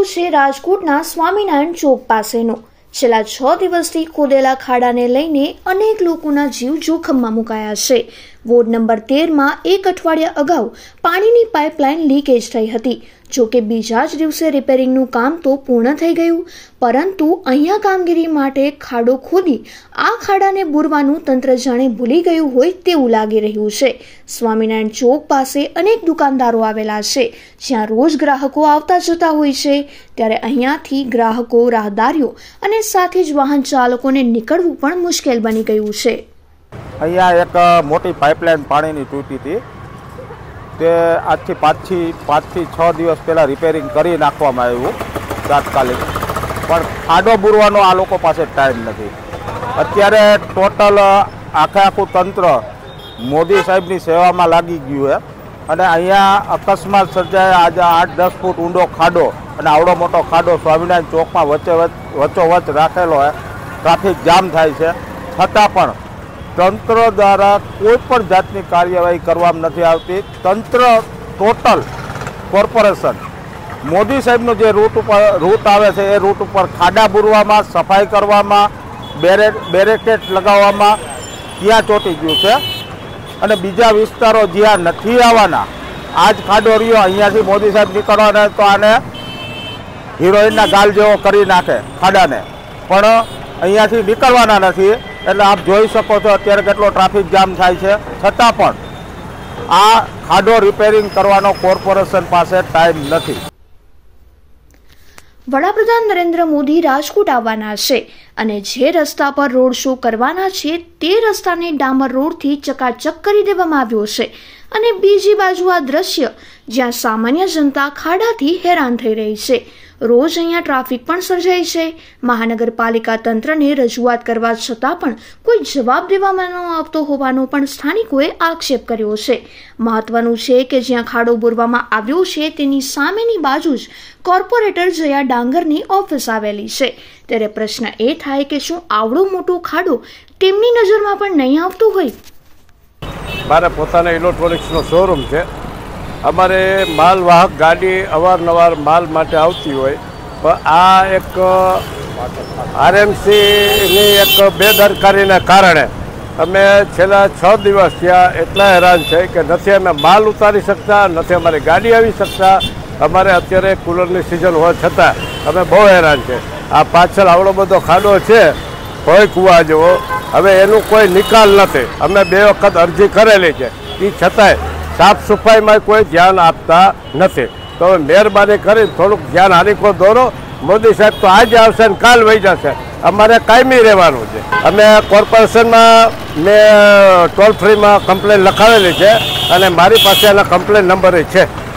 છે રાજકોટના સ્વામિનારાયણ ચોક પાસેનો। છેલ્લા 6 દિવસથી ખોદેલા ખાડાને લઈને અનેક લોકોના જીવ જોખમમાં મુકાયા છે। વોર્ડ નંબર 13માં એક અઠવાડિયા અગાઉ પાણીની પાઇપલાઇન લીકેજ થઈ હતી। જો કે બીજા જ દિવસે રિપેરિંગનું કામ તો પૂર્ણ થઈ ગયું, પરંતુ અહીંયા કામગીરી માટે ખાડો ખોદી આ ખાડાને બુરવાનું તંત્ર જાણે ભૂલી ગયું હોય તેવું લાગી રહ્યું છે। સ્વામિનારાયણ ચોક પાસે અનેક દુકાનદારો આવેલા છે, જ્યાં રોજ ગ્રાહકો આવતા જતા હોય છે। ત્યારે અહીંયાથી ગ્રાહકો, રાહદારીઓ અને સાથે જ વાહન ચાલકોને નીકળવું પણ મુશ્કેલ બની ગયું છે। અહીંયા એક મોટી પાઇપલાઇન પાણીની તૂટી હતી, તે આજથી 5 થી 6 દિવસ પહેલાં રિપેરિંગ કરી નાખવામાં આવ્યું તાત્કાલિક, પણ ખાડો બુરવાનો આ લોકો પાસે ટાઈમ નથી। અત્યારે ટોટલ આખું તંત્ર મોદી સાહેબની સેવામાં લાગી ગયું છે અને અહીંયા અકસ્માત સર્જાય। આજે 8-10 ફૂટ ઊંડો ખાડો અને આવડો મોટો ખાડો સ્વામિનારાયણ ચોકમાં વચ્ચોવચ્ચ રાખેલો છે। ટ્રાફિક જામ થાય છે, છતાં પણ તંત્ર દ્વારા કોઈ પણ જાતની કાર્યવાહી કરવામાં નથી આવતી। તંત્ર ટોટલ કોર્પોરેશન મોદી સાહેબનો જે રૂટ આવે છે એ રૂટ ઉપર ખાડા બુરવામાં, સફાઈ કરવામાં, બેરેકેટ લગાવવામાં ત્યાં ચોંટી ગયું છે અને બીજા વિસ્તારો જ્યાં નથી આવવાના, આ જ ખાડો રહ્યો, અહીંયાથી મોદી સાહેબ નીકળવાના તો આને હિરોઈનના ગાલ જેવો કરી નાખે ખાડાને, પણ અહીંયાથી નીકળવાના નથી। એટલે આપ જોઈ શકો છો અત્યારે કેટલો ટ્રાફિક જામ થાય છે, છતાં પણ આ ખાડો રિપેરિંગ કરવાનો કોર્પોરેશન પાસે ટાઈમ નથી। વડાપ્રધાન નરેન્દ્ર મોદી રાજકોટ આવવાના છે અને જે રસ્તા પર રોડ શો કરવાના છે તે રસ્તાને ડામર રોડથી ચકાચક કરી દેવામાં આવ્યો છે અને બીજી બાજુ આ દ્રશ્ય જ્યાં સામાન્ય જનતા ખાડાથી હેરાન થઈ રહી છે। રોજ અહીંયા ટ્રાફિક પણ સર્જાય છે। મહાનગરપાલિકા તંત્રને રજૂઆત કરવા છતાં પણ કોઈ જવાબ દેવામાં ન આવતો હોવાનો પણ સ્થાનિકોએ આક્ષેપ કર્યો છે। મહત્વનું છે કે જ્યાં ખાડો બુરવામાં આવ્યો છે તેની સામેની બાજુ જ કોર્પોરેટર જયા ડાંગરની ઓફિસ આવેલી છે। ત્યારે પ્રશ્ન એ થાય કે શું આવડો મોટો ખાડો તેમની નજરમાં પણ નહીં આવતો હોય? મારે પોતાના ઇલેક્ટ્રોનિક્સનો શોરૂમ છે। અમારે માલવાહક ગાડી અવારનવાર માલ માટે આવતી હોય, પણ આ એક RMCની એક બેદરકારીના કારણે અમે છેલ્લા 6 દિવસ થયા એટલા હેરાન છે કે નથી અમે માલ ઉતારી શકતા, નથી અમારી ગાડી આવી શકતા। અમારે અત્યારે કુલરની સિઝન હોવા છતાં અમે બહુ હેરાન છે। આ પાછળ આવડો બધો ખાડો છે હોય કૂવા જેવો, હવે એનું કોઈ નિકાલ નથી। અમે 2 વખત અરજી કરેલી છે, એ છતાંય સાફ સફાઈમાં કોઈ ધ્યાન આપતા નથી। તો મહેરબાની કરી થોડુંક ધ્યાન આરીખો દોરો। મોદી સાહેબ તો આજે આવશે ને કાલ વહી જશે, અમારે કાયમી રહેવાનું છે। અમે કોર્પોરેશનમાં મેં ટોલ ફ્રીમાં કમ્પ્લેન લખાવેલી છે અને મારી પાસે એના કમ્પ્લેન નંબર છે।